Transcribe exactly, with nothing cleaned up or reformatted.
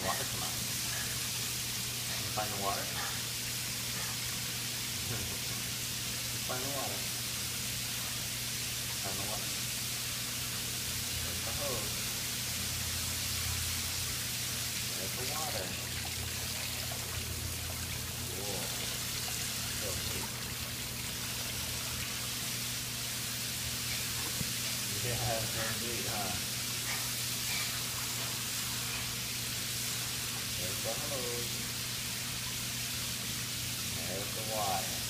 water come out? You find the water? You find the water. Find the water. There's the hose. There's the water. Cool. So neat. Yeah, it's very neat, huh? There's the hose. There's the water.